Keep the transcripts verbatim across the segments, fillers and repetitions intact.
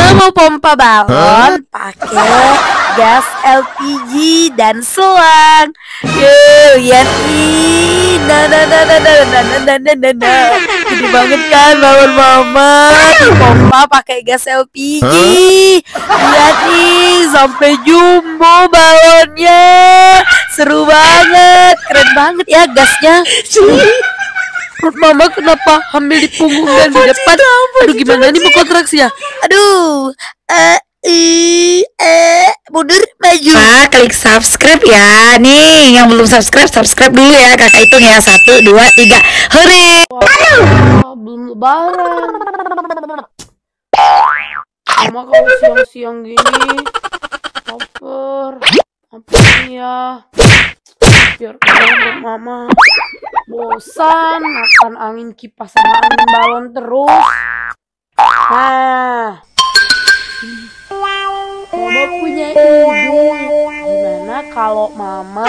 mau pompa balon pakai gas L P G dan selang. Yo, lihat nih. Nah, nah, nah, nah, nah, nah, nah, nah, nah, nah, nah. Gede banget kan balon mama dipompa pakai gas L P G. Lihat nih, sampai jumbo balonnya. Seru banget, keren banget ya gasnya. Perut mama kenapa hamil di punggung dan di depan? Aduh, gimana nih mau kontraksi ya? Aduh, eh, eh, eh, mundur, maju. Nah, klik subscribe ya. Nih, yang belum subscribe, subscribe dulu ya. Kakak hitung ya. Satu, dua, tiga. Hore! Wah, belum lebaran. Mama kalau siang-siang gini lapar. Apa nih ya? Biar kenyang mama. Bosan makan angin kipas sama angin balon terus. Nah, mama punya ide. Gimana kalau mama?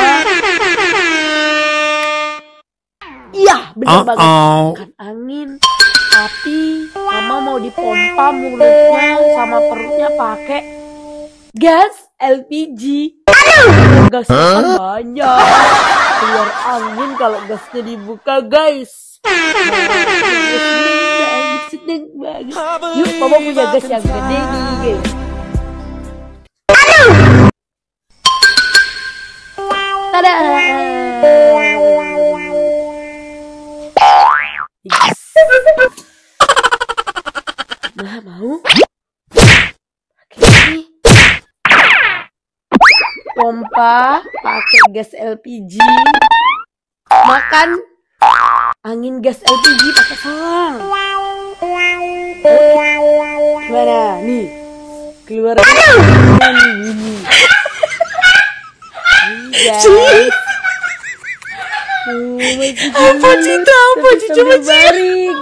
Iya, bener Uh-oh. banget. Makan angin, tapi mama mau dipompa mulutnya sama perutnya pakai gas L P G. Gasnya kan banyak, keluar angin kalau gasnya dibuka, guys. Nah, sedang banget. Yuk, mama punya gas yang gede nih, guys. Tada! Yes. Nah, mau pakai ini. Pompa pakai gas L P G, makan angin gas L P G pakai selang. Gimana nih? Keluar angin gini. Guys. Oh, Apa cinta? Apa cucu baring?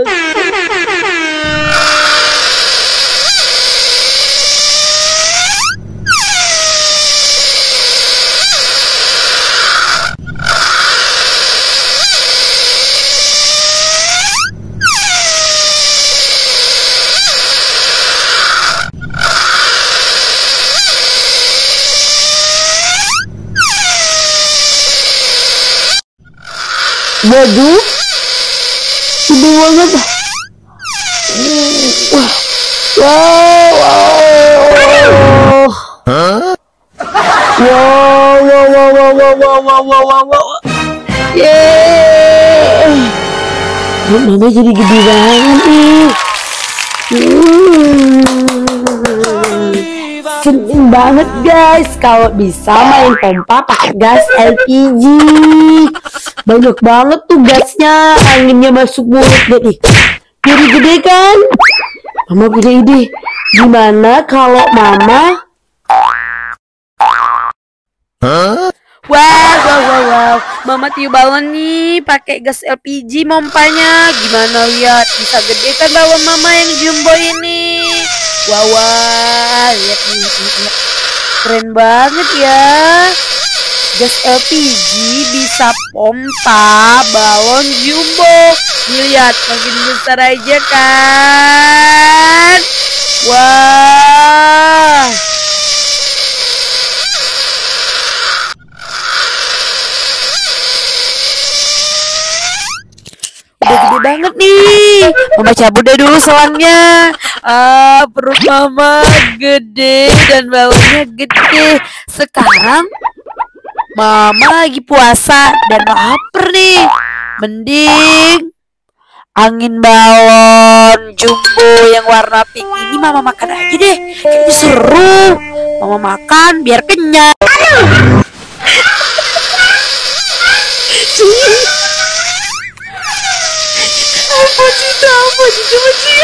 Waduh, gede banget. Wow, wow, wow, wow, wow, wow, wow, wow, wow, wow, wow, wow, wow. Yeay, mama jadi gede banget nih. Hmm. Seneng banget guys kalau bisa main pompa pakai gas L P G. Banyak banget tuh gasnya, anginnya masuk mulut deh. Jadi gede kan? Mama punya ide. Gimana kalau mama? Huh? Wow, wow, wow, wow. Mama tiup balon nih pakai gas L P G mompanya. Gimana lihat? Bisa gede kan balon mama yang jumbo ini? Wow, wow. Lihat nih, lihat. Keren banget ya. Gas L P G bisa pompa balon jumbo. Lihat, makin besar aja kan? Wah. Udah gede banget nih. Mama cabut deh dulu selangnya. Ah, perut mama gede dan balonnya gede. Sekarang mama lagi puasa dan lapar nih. Mending angin balon jumbo yang warna pink ini mama makan aja deh. Kayaknya seru. Mama makan biar kenyang. Apa cinta? Apa cinta?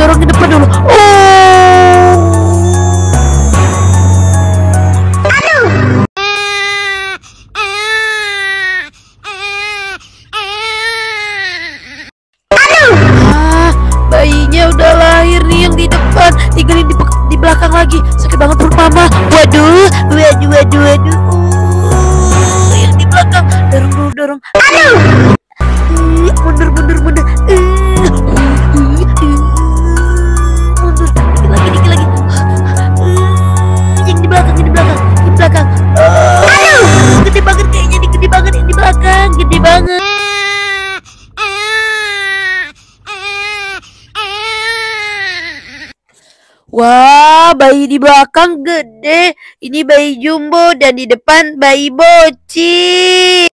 dorong ke depan dulu. Oh. Ah, bayinya udah lahir nih yang di depan, tinggal di, di belakang lagi. Sakit banget perut mama. Waduh, waduh, waduh, waduh. Uh, yang di belakang, dorong dulu, dorong. Aduh. Uh, mundur, mundur, mundur. Uh, uh, uh, uh. Mundur, dikit lagi, dikit lagi. Uh, yang di belakang, yang di belakang, di belakang. Uh, Aduh, gede banget kayaknya, nih, gede banget yang di belakang, gede banget. Wah, bayi di belakang gede. Ini bayi jumbo dan di depan bayi boci.